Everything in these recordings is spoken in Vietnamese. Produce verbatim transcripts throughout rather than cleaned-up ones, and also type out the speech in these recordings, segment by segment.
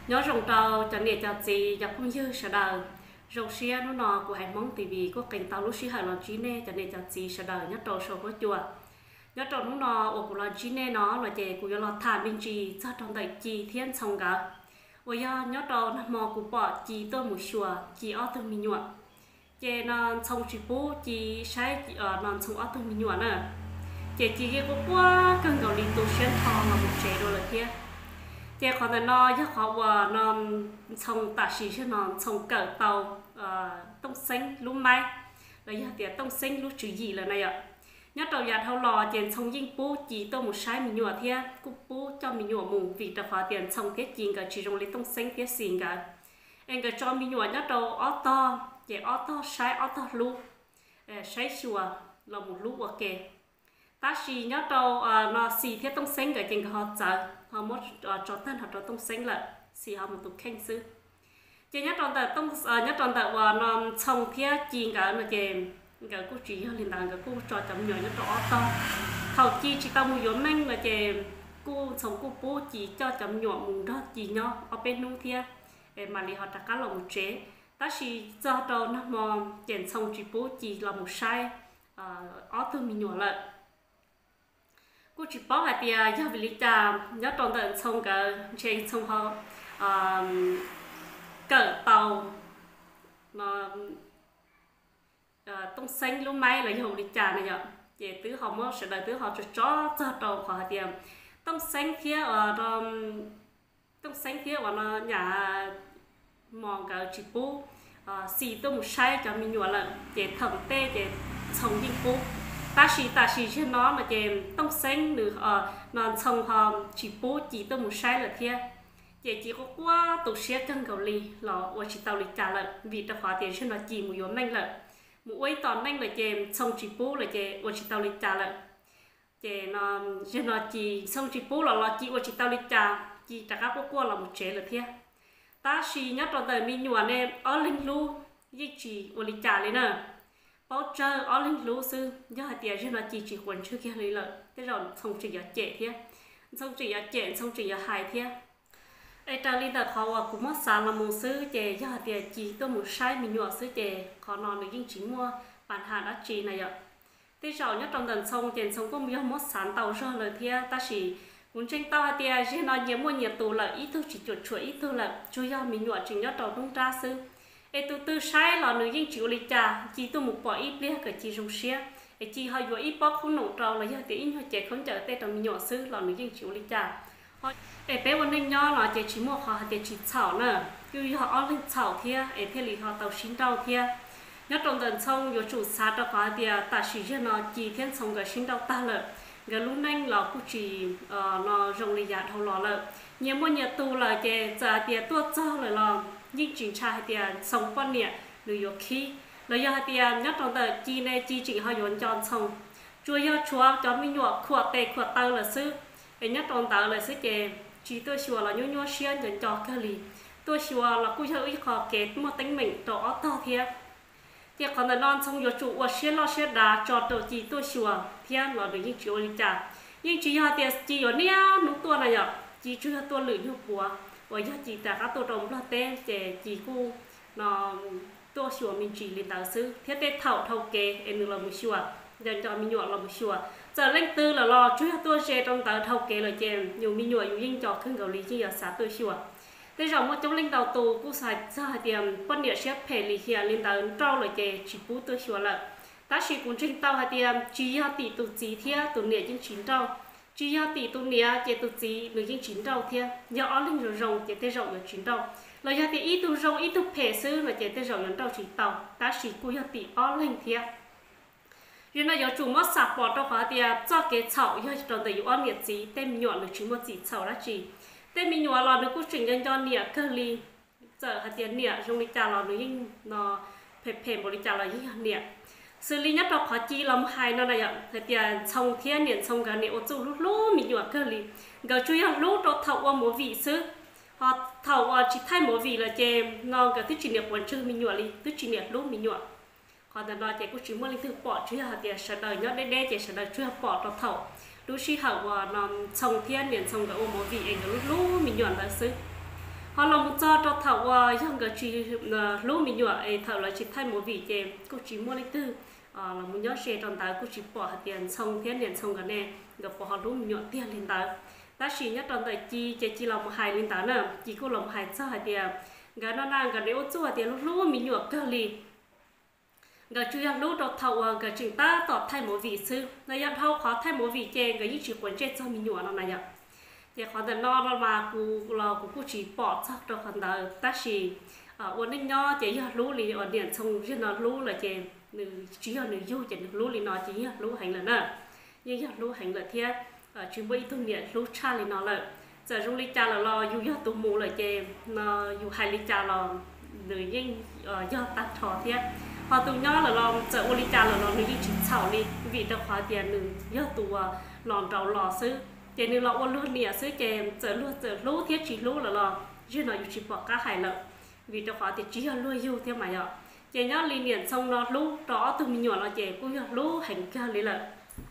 nhớ rồng tàu cho nên cho gì cho cũng như sợ đời rồng xia nó nọ của hành mong tỉ vì có cảnh tàu lúc xí hải làm chín nè cho nên cho gì sợ đời nhớ tàu sầu có chùa nhớ tàu nó nọ ở của làm chín nè nó là chè của lo thả bên trì cho trong đại trì thiên sông cả bây giờ nhớ tàu nó mò của bỏ trì tôi một chùa trì ở từ mình nhọ chè nó sông trì bố trì sai ở non sông ở từ mình nhọ nè chè trì kia có quá cần cầu đi tu xuyên thọ là một chè đồ là kia chè còn là nó chắc họ vừa nó xong tạ sĩ cho nó xong cỡ tàu tông xanh lúc mai rồi giờ thì tông xanh lúc chữ gì là này ạ nhớ tàu già thâu lò tiền xong dinh bố chỉ tôi một sai mình nhựa thia cú bố cho mình nhựa mùng vì tập hóa tiền xong cái chuyện cả chỉ dùng lấy tông xanh cái xìn cả em cái cho mình nhựa nhớ tàu ó to chè ó to sai ó to lu sai chùa là một lu ok ta chỉ nhớ tàu nó xì thiết tông xanh cái chuyện họ chờ họ mất cho thân họ cho tông xanh là xì họ một tục khen sư chỉ nhất trong tờ tông nhất trong tờ và nó xong phía chiên cả nó chèm cả cô chỉ liên đàn cả cô trò chậm nhỏ nhất rõ to thầu chi chỉ tao mua vốn nhanh là chèm cô sống cô bố chỉ cho chậm nhỏ mùng đó chỉ nhau ở bên nung kia mà đi họ đặt cá là một chế ta chỉ cho đầu nó mò chèn xong chỉ bố chỉ là một sai ở từ mình nhỏ lại cô chỉ bảo là tia do vì lý cha nhớ trong tận sông cả trên sông họ cỡ tàu mà tông xanh lúc mai là dùng lý cha này nhở về tứ họ mới sẽ đợi tứ họ cho chó cho tàu họ tiền tông xanh kia ở tông xanh kia ở nó nhà mòn cả chỉ bố xì tôi một sai cho mình nhọ là về thẩm tê về sông đi bố ta chỉ ta chỉ cho nó mà chèm tông xanh được ở non sông hòm chỉ bố chỉ tôi một sai là kia chỉ chỉ có quá tổ xe cân cầu lì lò ở chỉ tàu lịch trả lại vì ta khóa tiền cho nó chỉ một nhóm nhanh lại một ấy toàn nhanh là chèm sông chỉ bố là chè ở chỉ tàu lịch trả lại chè nó cho nó chỉ sông chỉ bố là nó chỉ ở chỉ tàu lịch trả chỉ trả các quá là một chế là kia ta chỉ nhắc trong đời mình nhọn em ở linh lu như chỉ ở lịch trả lên nè bao giờ ở linh lúa sư do hạt tiền cho nó chỉ chỉ quần chưa kia lấy lợi cái rồi xong chỉ ở trẻ thế xong chỉ ở trẻ xong chỉ ở hài thế ai ta đi đặt họ cũng mất sáng là một sư trẻ do hạt tiền chỉ tôi một sai mình nhỏ sư trẻ còn nó được những chính mua bản hạt đã chỉ này ạ thế rồi nhất trong lần xong tiền xong có nhiều mất sáng tàu cho lời thế ta chỉ muốn tranh tàu hạt tiền cho nó nhiều mua nhiều tù là ít thôi chỉ chuột chuột ít thôi là cho do mình nhỏ chính nhất tàu không ra sư ai tu tu sai là người dân chịu lịch trả chỉ tu một bỏ ít biết cái chỉ dùng xe ai chỉ họ vừa ít bóc không nổ trâu là do tiền họ chạy không chờ tết trong nhỏ sư là người dân chịu lịch trả họ ai béวันนี้nhỏ là chạy chỉ một họ chạy chỉ chảo nữa cứ họ ở lên chảo thia ai thế thì họ tàu xin trâu thia nhớ trong tuần xong có chủ sát đó họ thì ta chỉ cho nó chỉ thiên xong cái xin trâu ta là cái lúc này là cũng chỉ nó dùng lịch trả thâu lò là nhiều mua nhiều tu là chạy trả tiền tuột cho là lo nhưng chính tra thì sống quan niệm được有khi là do thì nhất trong đời chi này chi chỉ họ dọn chọn xong chúa do chúa cho mình nhọ khuất tệ khuất tao là sư cái nhất trong tao là sư kề chỉ tôi xua là nhô nhô xiên dọn cho cái gì tôi xua là cũng chơi ít khó kết một tính mình to to thiệt thì còn là non xong do chủ và xiên lo xiên đá cho tôi chỉ tôi xua thiệt là được những chuyện đi trả nhưng chỉ họ thì chỉ ở nia nút tua này nhở chỉ chưa tua lưỡi như bùa và giờ chỉ trả các tổ đồng là tên để chỉ cu nó tổ sửa mình chỉ lên tạo sư thiết tế thảo thâu kê em là một sửa dành cho mình nhọ là một sửa giờ lên tư là lo chú tôi sẽ trong tạo thâu kê là chèn nhiều mình nhọ nhiều dinh cho khưng cầu lý chỉ ở xã tôi sửa thế rồi một trong linh đầu tù cũng xài ra tiền quan địa xếp phê lý hiện lên tạo trâu là chè chỉ bút tôi sửa là ta chỉ cũng trên tàu hai tiền chỉ hai tỷ tụ chỉ thiết tụ địa trên chín trâu chỉ hai tỷ tụ nia chế tụ chỉ người dân chín đầu thiên do ở linh rồi rồng chế tê rồng là chín đầu là do thì ít tụ rồng ít tụ phê sư là chế tê rồng là đầu chỉ tàu ta chỉ cúi hai tỷ ở linh thiên vì là do chủ mất sạp bỏ trong khóa tiền cho cái chậu do trong đời ở nhiệt gì tên nhọn được chúng một chỉ chậu đã chỉ tên mình nhọn là được quy trình nhân cho nhiệt cơ ly giờ hai tiền nhiệt trong lịch trả là được nhưng nó phê phê một lịch trả là những nhiệt xử lý nhất là khó chỉ làm hai nó này ạ thì tiền xong thiên niệm xong cái này ô tô lúc lúc mình nhọ cơ li gạo chui là lúc đó thầu qua một vị sư họ thầu qua chỉ thay một vị là chè ngon cái thứ chỉ niệm quần chư mình nhọ li thứ chỉ niệm lúc mình nhọ họ từ đó chè cũng chỉ muốn linh thứ bỏ chứ là tiền sợ đời nhớ đê đê chè sợ đời chưa bỏ đó thầu lúc khi hậu qua nó xong thiên niệm xong cái ô một vị anh lúc lúc mình nhọ là sư họ làm cho cho thầu à những cái chỉ lúa mình nhọ ấy thầu là chỉ thay một vị chè cô chỉ mua lấy tư à là muốn nhớ xe trong tay cô chỉ bỏ hạt tiền xong thế liền xong cái này gặp bỏ họ lúa mình nhọ tiền lên tay ta chỉ nhất trong tay chi chè chỉ làm hai lên tay nữa chỉ cô làm hai cho hạt tiền cái nó đang cái nếu cho hạt tiền lúa mình nhọ cơ li cái chủ yếu lúa cho thầu cái chúng ta tọt thay một vị sư này giờ thầu khó thay một vị chè cái những chỉ quần chè cho mình nhọ nó này ạ giờ khó để no nó mà cô là cô chỉ bỏ chắc cho phần đời ta chỉ ổn định nhau chỉ là lúa li ổn định xong riêng nó lúa là chỉ nữ chỉ là nữ du chỉ lúa li nó chỉ là lúa hành là nè nhưng là lúa hành là thiệt chỉ bây tôi nghĩ lúa cha li nó là giờ trong li cha là lo du do tụ mù là chỉ nó du hai li cha là nữ nhưng do tắt thọ thiệt họ tụ nhau là lo giờ ô li cha là lo nữ chỉ chảo li vì đã khóa tiền nữ do tụ lòn trâu lò xứ chỉ nữ lo ô luôn nè xứ chỉ giờ luôn giờ lúa thiết chỉ lúa là lo riêng nó chỉ bỏ cá hải lợn vì đó khó thì chỉ là nuôi yêu theo mày ạ chị nhớ liên liền xong nó lú đó từ mình nhỏ là chị cũng lú hành ca lấy lợi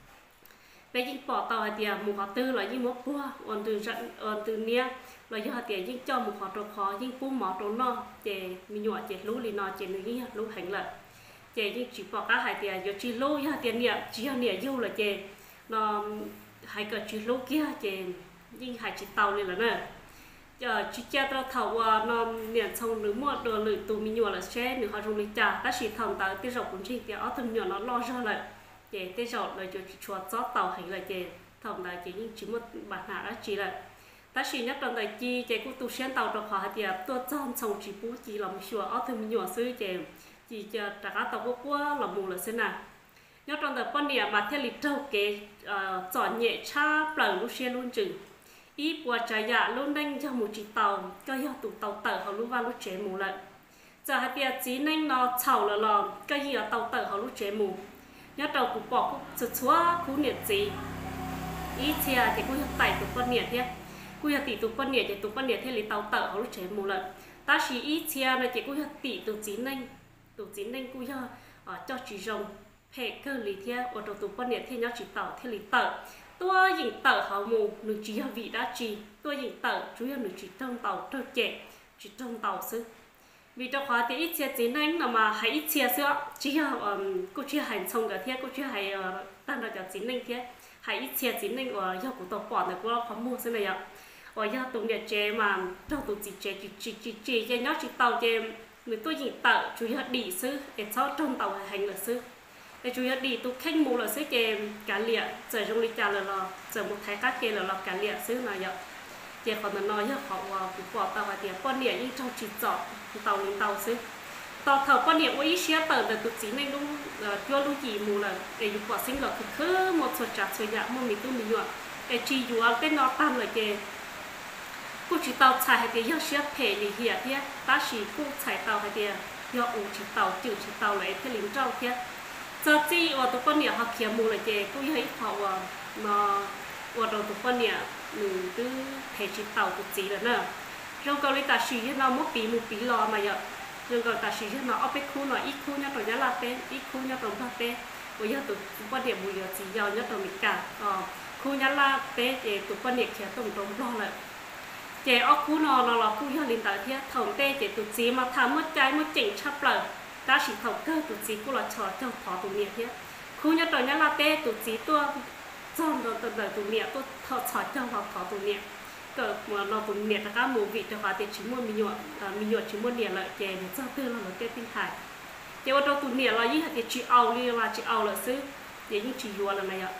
bây giờ bỏ tàu thì một họ tư là những mốc qua còn từ trận còn từ nia là do họ tiền những cho một họ trâu khó những phú mỏ trâu no chị mình nhỏ chị lú liền nó chị nữ những lú hành lợi chị những chỉ bỏ cá hải tiền giờ chỉ lú giờ tiền nia chỉ là nia yêu là chị nó hay cả chỉ lú kia chị những hải chỉ tàu lên là nè giờ chỉ cha tao thầu nó liền xong nửa một đồ lử tụ mình nhỏ là xe nửa họ dùng lịch trả ta chỉ thằng ta cái dọc cũng chỉ cái ở thằng nhỏ nó lo ra lại để cái dọc lại cho chùa chót tàu hành lại để thằng ta chỉ chỉ một bản hạ đã chỉ lại ta chỉ nhắc trong đại chi cái cũng tụ xuyên tàu được họ thì tôi chọn xong chỉ bố chỉ làm chùa ở thằng mình nhỏ xứ chỉ chỉ cho tất cả tàu quốc qua làm mù là thế nào nhớ trong đại quan niệm mà theo lịch trâu cái chọn nhẹ cha bẩn lúc xuyên luôn chừng ý bùa trái dạ luôn đánh cho một chiếc tàu cái hiệu tụ tàu tở họ lúc vào lúc chế mù lại giờ hai tia chỉ nên nó chảo là lò cái gì ở tàu tở họ lúc chế mù nhớ tàu cũng bỏ cũng sụt xóa cũng nhiệt gì ý chia thì cũng tải tụ con nhiệt thế cũng tỷ tụ con nhiệt thì tụ con nhiệt thế lấy tàu tở họ lúc chế mù lại ta chỉ ý chia này thì cũng tỷ tụ chỉ nên tụ chỉ nên cũng cho cho chỉ rồng hệ cơ lý thế ở đầu tụ con nhiệt thế nhớ chỉ tàu thế lấy tở tôi nhìn tờ họ mù nữ chỉ là vị đã chi tôi nhìn tờ chủ yếu nữ chỉ trong tàu trâu trẻ chỉ trong tàu xứ vì trong khóa thì ít chia chính anh là mà hãy ít chia sữa chỉ là cô chia hành xong cả thế cô chia hay tăng là cho chính anh thế hãy ít chia chính anh ở do của tàu quản này cô lo mua thế này ạ ở do tụng địa chế mà trong tụng chỉ chế chỉ chỉ chỉ chỉ cho nhóc chỉ tàu chế người tôi nhìn tờ chủ yếu đi xứ để cho trong tàu hành là xứ để chủ yếu đi tu khách mù là xứ kề cá liệt giờ trong lịch trà là lò giờ một thái cá kề là lò cá liệt xứ nào vậy giờ còn là nói họ cũng bỏ tàu và tiền con liệt như trong chỉ chọn tàu lên tàu xứ tàu thầu con liệt với xe tờ là tụt chỉ nên đúng cho lúc gì mù là để dùng quả sinh là cứ một số chặt số dạng mà mình tu mình nhọ để chỉ dùng cái nó tam là kề cô chỉ tàu xài hay tiền do xe phê lì hiệt thế ta chỉ cô xài tàu hay tiền do ủ chỉ tàu chịu chỉ tàu lại thế lính trâu thế giờ chỉ ở tụ con nhà họ kia mua lại chè cũng thấy họ mà ở đầu tụ con nhà mình cứ thể chỉ tàu tụ chỉ là nè rồi câu lấy ta xì cho nó mất bí một bí lò mà vậy rồi câu ta xì cho nó ở bên khu nó ít khu nhá tụi nhá là tên ít khu nhá tụi ba tên bây giờ tụ con nhà mua giờ chỉ giàu nhá tụi mình cả khu nhá là tên chè tụ con nhà kia tụi tụi lo lại chè ở khu nó nó là khu giờ liên tại thế thòng tên chè tụ chỉ mà tham mất trái mất chỉnh chắp lời ta chỉ thầu cơ tụt chỉ cũng là trò cho thọ tụi miệng thế khu nhà tụi nhà là tê tụt chỉ tôi trong đó tụi đời tụi miệng tôi thọ trò cho vào thọ tụi miệng cỡ mà nó tụi miệng là các mùi vị cho họ thì chỉ muốn mình nhọ mình nhọ chỉ muốn nhẹ lại chè để cho tư là một cái tinh thải chứ ở đâu tụi miệng là như thế chỉ ao đi là chỉ ao là xứ để những chỉ nhọ là này ạ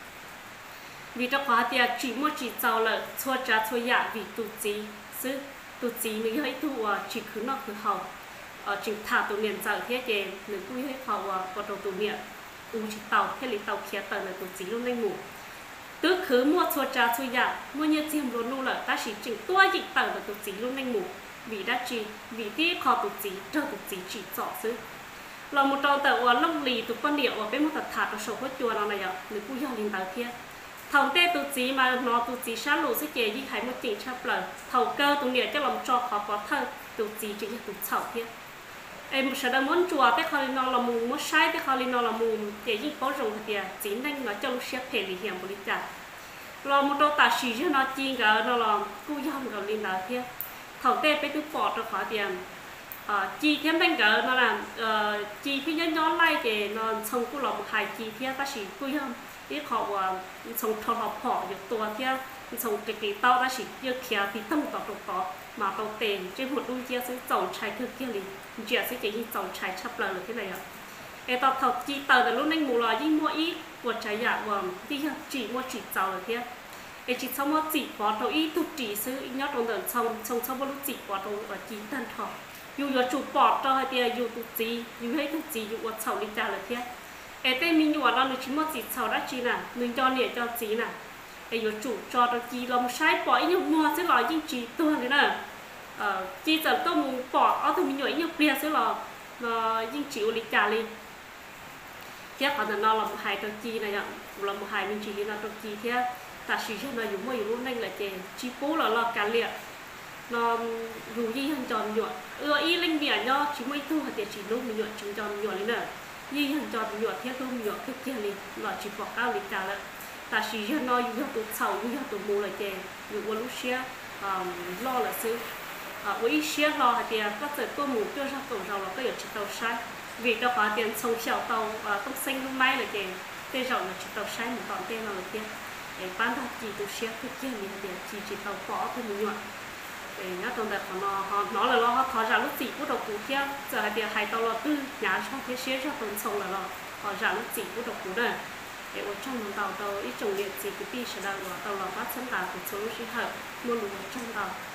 vì cho họ thì chỉ muốn chỉ giàu là xua trả xua dạ vì tụt chỉ xứ tụt chỉ mình thấy tụi chỉ cứ nó cứ hậu ở trình thả tụ miệng giờ thế chứ người vui hết họ vào đầu tụ miệng u chỉ tàu thế lấy tàu kia tàu là tụ chỉ luôn anh ngủ tứ khứ mua xua trà xua dạ mua như chiêm luôn luôn là ta chỉ chỉnh tua chỉ tàu là tụ chỉ luôn anh ngủ vì đã chỉ vì thế họ tụ chỉ cho tụ chỉ chỉ rõ xứ là một trâu tàu ở lông lì tụ quan điệu ở bên một thật thả ở sổ hốt chùa nào này ạ người vui giờ liền tàu kia thầu tê tụ chỉ mà nó tụ chỉ sát lù sẽ chế như hải một chỉnh chắp lời thầu cơ tụ niệm cho làm cho họ có thơ tụ chỉ chỉ là tụ chảo kia em sẽ đang muốn chùa tới khơi nó là mù muốn sai tới khơi nó là mù để những có rồng thì chỉ nên nó trong xếp thể lý hiểm của lý trả là một đôi ta chỉ cho nó chi cả nó là cú dòng cả liên đạo kia thầu tê bé cứ bỏ cho khỏi tiền chi thêm đánh cỡ nó là chi phía nhớ nhớ lại thì nó xong cũng là một hai chi phía ta chỉ quy không biết họ xong thầu họ bỏ đượcตัวphía xong cái cái tao ta chỉ chưa kia thì tâm tao được có mà tao tiền trên một đôi chia sẽ trồng trái thực kia liền chỉ sẽ chỉ như trồng trái chắp lời thế này ạ em tao thầu chi tờ là lúc này mù là như mua ít của trái dạ vòng đi chỉ mua chỉ giàu là thế em chỉ xong mua chỉ bỏ đầu ít tục chỉ sư nhớ trong đợt xong xong xong mua lúc chỉ bỏ đầu ở chín tân thọ dù là chủ bỏ cho hay thì dù tục gì dù hết tục gì dù ở sầu đi trả là thế em tên mình dù ở đó là chỉ mua chỉ sầu đã chi nè mình cho nhẹ cho chỉ nè em dù chủ cho nó chỉ lòng sai bỏ như mua sẽ là những chỉ tôi thế nè chỉ giờ tôi muốn bỏ ở thì mình nhảy như bia sẽ là những chịu đi trả liền thế còn nó là một hai trò chi này ạ là một hai mình chỉ là trò chi thế ta chỉ cho nó dùng mấy luôn nên là chè chi cố là lo cả liệt nó dù gì hơn tròn nhọn ưa ý linh bìa nho chỉ mấy thu hạt chỉ lúc mình nhọn chúng tròn nhọn lên nè gì hơn tròn nhọn thế không nhọn thế kia liền là chỉ bỏ cao lịch trả lại ta chỉ cho nó dùng tụ sầu dùng tụ mù là chè dùng qua lúc xưa lo là xứ với xưa lo hạt tiền có thể tôi mù cho ra tổ giàu là có chỉ tàu sai vì cho khóa tiền sông xẻo tàu tóc xanh lúc mai là chè tê giàu là chỉ tàu sai một còn tên là tiền để bán ra chỉ tụ xưa thế kia mình tiền chỉ chỉ tàu bỏ thôi mình nhọn để nhá trong đó nó họ nó là lo họ ra lúc chỉ của đầu cú kia giờ hạt tiền hai tàu là tư nhà trong thế xưa cho tuần sông là lo họ ra lúc chỉ của đầu cú đây để ở trong tàu tàu ít trồng điện chỉ cái pi sẽ là tàu là bắt sân tàu của số lúc chỉ hợp mua lúa trong tàu